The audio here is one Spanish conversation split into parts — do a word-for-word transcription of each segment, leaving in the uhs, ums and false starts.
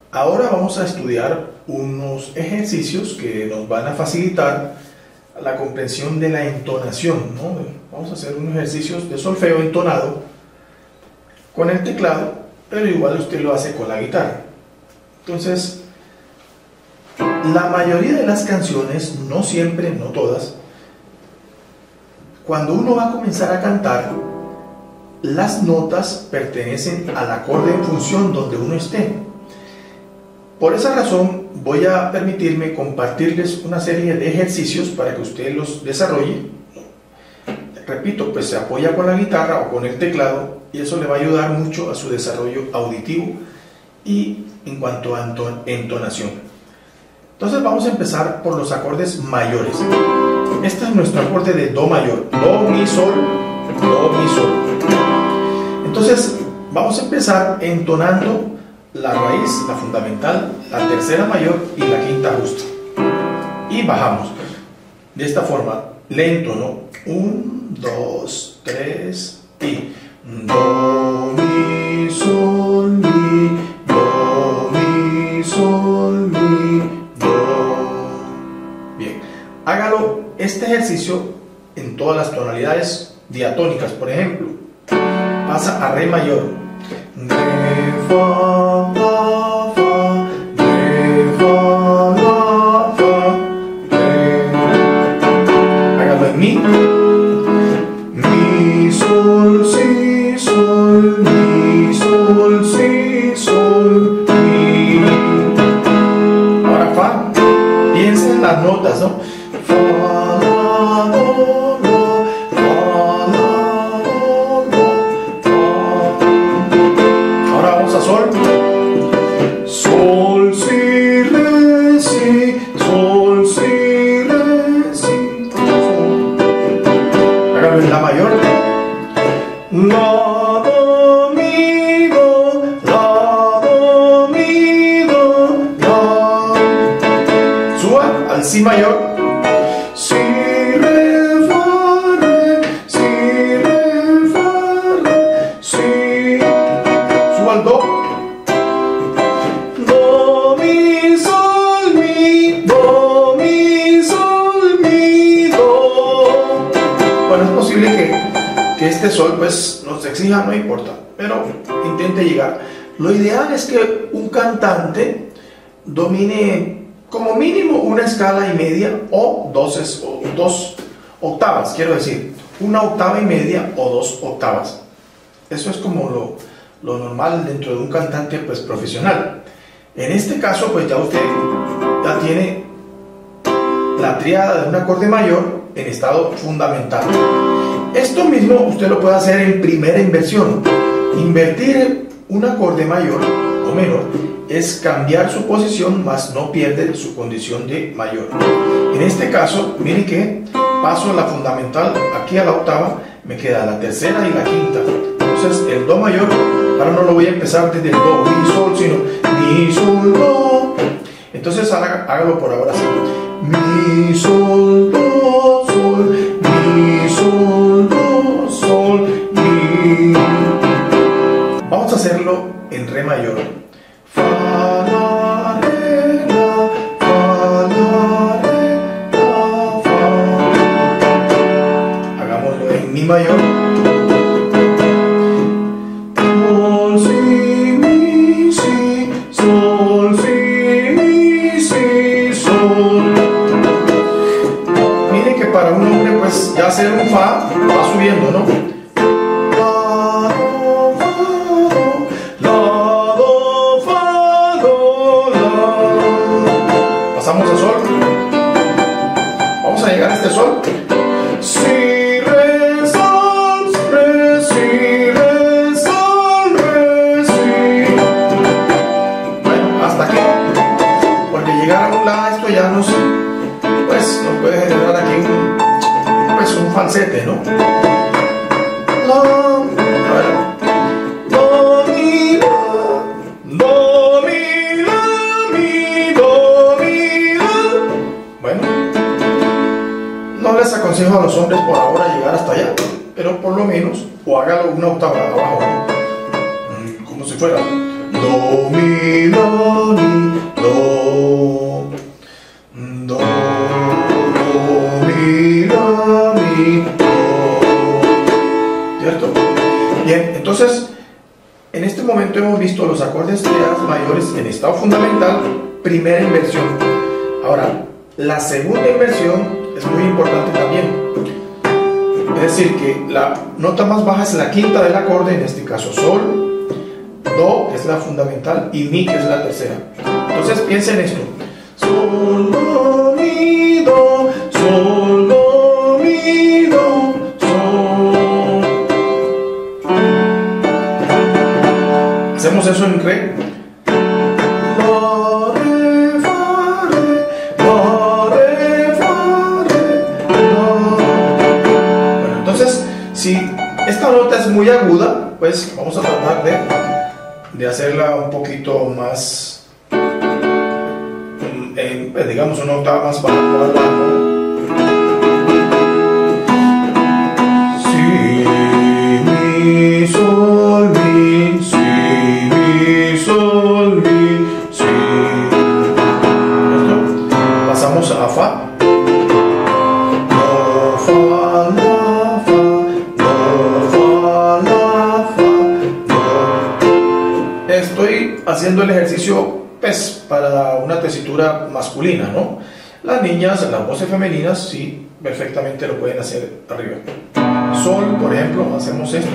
Ahora vamos a estudiar unos ejercicios que nos van a facilitar la comprensión de la entonación, ¿no? Vamos a hacer unos ejercicios de solfeo entonado con el teclado, pero igual usted lo hace con la guitarra. Entonces, la mayoría de las canciones, no siempre, no todas, cuando uno va a comenzar a cantar, las notas pertenecen al acorde en función donde uno esté. Por esa razón voy a permitirme compartirles una serie de ejercicios para que usted los desarrolle. Repito, pues se apoya con la guitarra o con el teclado y eso le va a ayudar mucho a su desarrollo auditivo y en cuanto a entonación. Entonces vamos a empezar por los acordes mayores. Este es nuestro acorde de Do mayor, Do, Mi, Sol, Do, Mi, Sol. Entonces vamos a empezar entonando la raíz, la fundamental, la tercera mayor y la quinta justa. Y bajamos. De esta forma, lento, ¿no? Un, dos, tres y Do, Mi, Sol, Mi, Do, Mi, Sol, Mi, Do. Bien, hágalo este ejercicio en todas las tonalidades diatónicas, por ejemplo. Pasa a Re mayor. Re, Fa, La, Fa, Re, Fa, La, Fa, Re. Hágalo en Mi. Mi, Sol, Si, Sol, Mi, Sol, Si, Sol, Mi. Ahora Fa. Piensa en las notas, ¿no? Fa, La, Do, La, Fa, La, Do, La, Fa. Ahora vamos a Sol. Sol, Si, Re, Si, Sol, Si, Re, Si, Sol. Hágalo en La mayor. La, Do, Mi, Do, La, Do, Mi, Do, La. Suba al Si mayor. Si, Re, Fa, Re, Si, Re, Fa, Re, Si. Suba al Do. Do, Mi, Sol, Mi, Do, Mi, Sol, Mi, Do. Bueno, es posible que, que este Sol pues nos exija, no importa, pero intente llegar. Lo ideal es que un cantante domine como mínimo una escala y media o dos, o dos octavas, quiero decir, una octava y media o dos octavas. Eso es como lo, lo normal dentro de un cantante pues profesional. En este caso pues ya usted ya tiene la tríada de un acorde mayor en estado fundamental. Esto mismo usted lo puede hacer en primera inversión. Invertir un acorde mayor o menor es cambiar su posición, más no pierde su condición de mayor. En este caso, mire que paso la fundamental aquí a la octava, me queda la tercera y la quinta. Entonces el Do mayor, ahora no lo voy a empezar desde el Do, Mi, Sol, sino Mi, Sol, Do. Entonces hágalo por ahora así. Mi, Sol, Do, Sol, Mi, Sol, Do, Sol, Mi. Vamos a hacerlo en Re mayor. Fa, La, Re, La, Fa, La, Re, La, Fa. Hagámoslo en Mi mayor. Sol, Si, Mi, Si, Sol, Si, Mi, Si, Sol. Mire que para un hombre pues ya hacer un Fa va subiendo, ¿no? Pasamos a Sol. Vamos a llegar a este Sol. Si, Re, Sol, Re, Si, Re, Sol, Re, Si. Bueno, hasta aquí. Porque llegar a un lado esto ya nos, pues, nos puede generar aquí un, pues, un falsete, ¿no? La, a ver. Do, Mi, La, Do, Mi, La, Mi, Do, Mi, La. Bueno, no les aconsejo a los hombres por ahora llegar hasta allá, pero por lo menos, o hágalo una octava abajo, como si fuera do, mi, do, mi, do, do, do, mi, do, mi, do. ¿Cierto? Bien, entonces en este momento hemos visto los acordes de las mayores en estado fundamental, primera inversión. Ahora, la segunda inversión es muy importante también. Es decir, que la nota más baja es la quinta del acorde, en este caso sol, do, que es la fundamental, y mi, que es la tercera. Entonces piensen en esto: sol, do, mi, do, sol, do, mi, do, sol. Hacemos eso en re. Do, re, fa, re, do, re, fa, re, do. Bueno, entonces, si esta nota es muy aguda, pues vamos a tratar de, de hacerla un poquito más, eh, digamos, una octava más baja, más bajo. Si, mi, sol, mi, si, mi, sol, mi, si. ¿Listo? Pasamos a fa. Do, fa, la, fa, do, fa, la, fa, do. Estoy haciendo el ejercicio, pues, para una tesitura masculina, ¿no? Las niñas, las voces femeninas, sí, perfectamente lo pueden hacer arriba. Sol, por ejemplo, hacemos esto.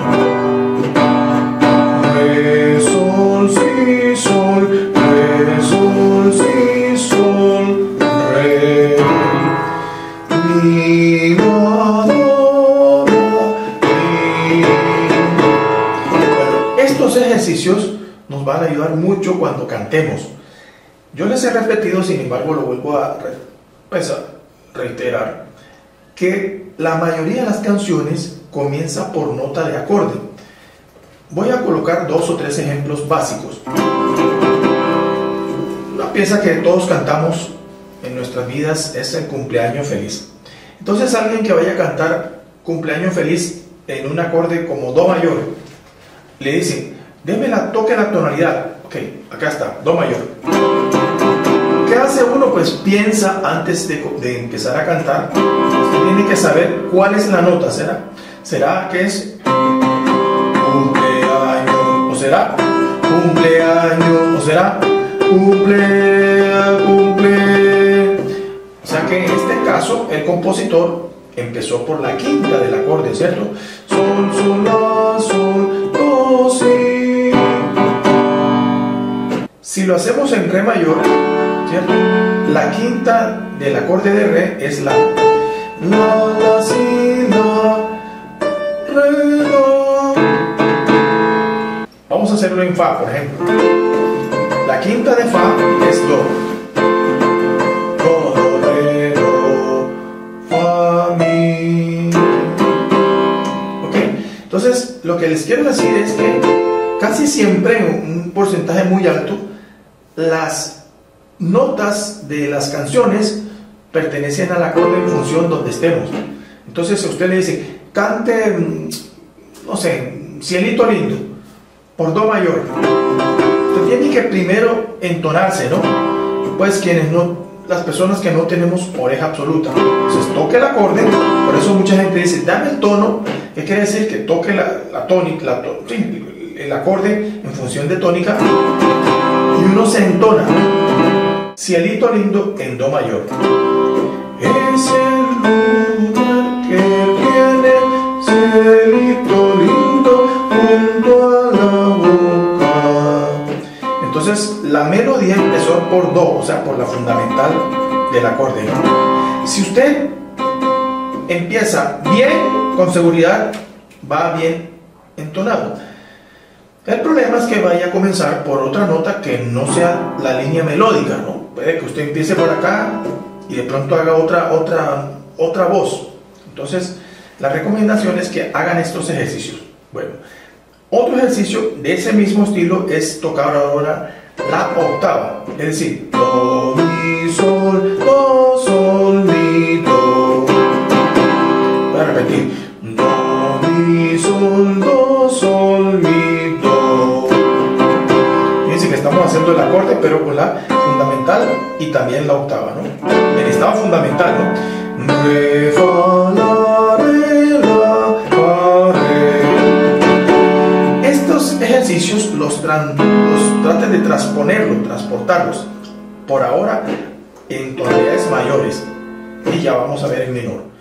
Re, sol, si, sol, re, sol, si, sol, re, mi, la, do, la, mi. Bueno, estos ejercicios nos van a ayudar mucho cuando cantemos. Yo les he repetido, sin embargo, lo vuelvo a, pues, a reiterar, que la mayoría de las canciones comienza por nota de acorde. Voy a colocar dos o tres ejemplos básicos. Una pieza que todos cantamos en nuestras vidas es el cumpleaños feliz. Entonces, alguien que vaya a cantar cumpleaños feliz en un acorde como do mayor, le dicen: deme la, toque la tonalidad. Ok, acá está, do mayor. ¿Qué hace uno? Pues piensa antes de, de empezar a cantar. Usted tiene que saber cuál es la nota. ¿Será? ¿Será que es cumpleaños? ¿O será cumpleaños? ¿O será cumple, cumple? O sea que en este caso el compositor empezó por la quinta del acorde, ¿cierto? Sol, sol, la, sol, do, si. Si lo hacemos en re mayor, ¿cierto? La quinta del acorde de re es la la, la, si, la, re, do. Vamos a hacerlo en fa, por ejemplo. La quinta de fa es do. Do, do, re, do, fa, mi. ¿Ok? Entonces, lo que les quiero decir es que casi siempre, en un porcentaje muy alto, las notas de las canciones pertenecen al acorde en función donde estemos. Entonces, si usted le dice, cante, no sé, Cielito Lindo, por do mayor, usted tiene que primero entonarse, ¿no? Pues quienes no, las personas que no tenemos oreja absoluta, entonces toque el acorde. Por eso mucha gente dice, dame el tono, que quiere decir que toque la, la tónica, la, sí, el acorde en función de tónica, y uno se entona. Cielito lindo en do mayor. Es el lugar que tiene cielito lindo junto a la boca. Entonces la melodía empezó por do, o sea, por la fundamental del acorde. Si usted empieza bien, con seguridad va bien entonado. El problema es que vaya a comenzar por otra nota que no sea la línea melódica, ¿no? Puede que usted empiece por acá y de pronto haga otra, otra, otra voz. Entonces, la recomendación es que hagan estos ejercicios. Bueno, otro ejercicio de ese mismo estilo es tocar ahora la octava. Es decir, do, mi, sol, do, sol, mi, do. Voy a repetir. Do, mi, sol, do, sol, mi, do. acorde, pero con la fundamental y también la octava, ¿no? En estado fundamental, ¿no? Re, fa, la, re, la, fa, re. Estos ejercicios los, tran, los traten de transponerlos, transportarlos por ahora en tonalidades mayores y ya vamos a ver en menor.